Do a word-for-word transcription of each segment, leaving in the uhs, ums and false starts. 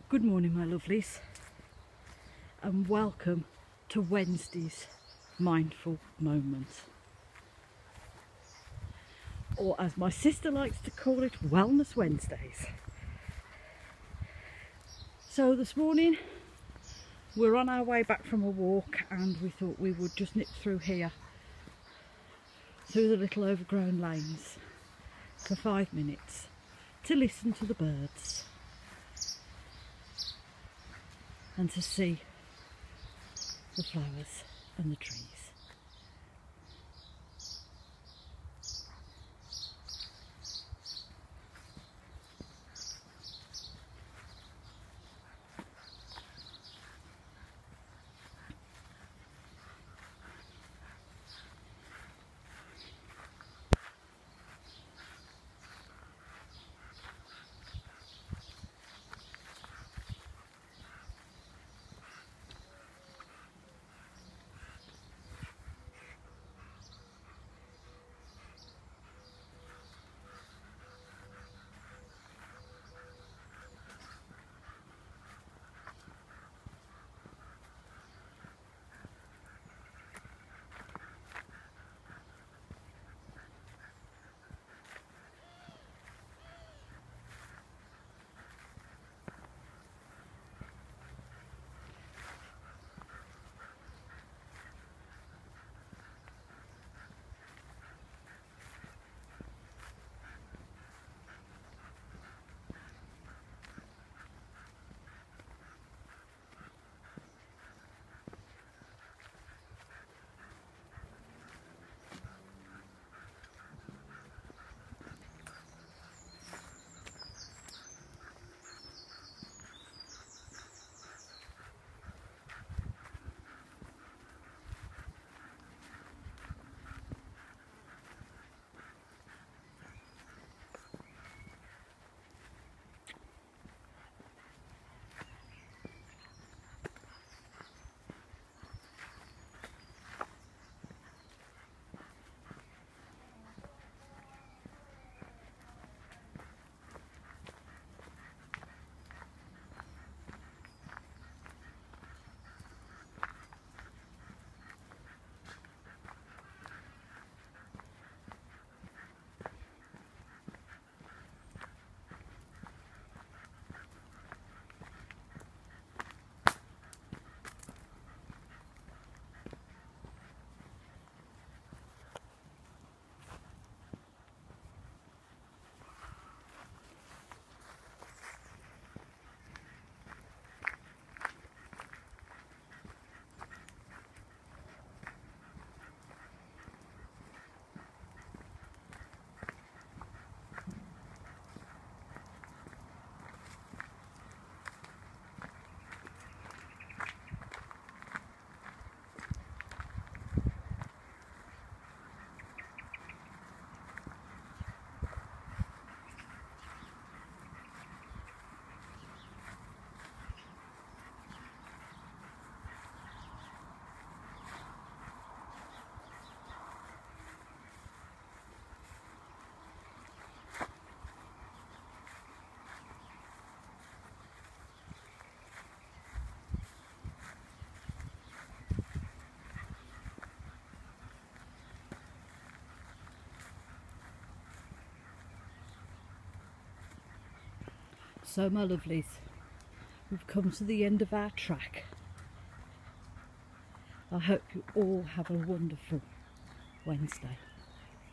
Good morning, my lovelies, and welcome to Wednesday's Mindful Moment, or as my sister likes to call it, Wellness Wednesdays. So this morning we're on our way back from a walk and we thought we would just nip through here, through the little overgrown lanes for five minutes to listen to the birds and to see the flowers and the trees. So my lovelies, we've come to the end of our track. I hope you all have a wonderful Wednesday.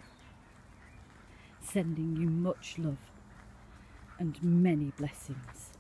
Sending you much love and many blessings.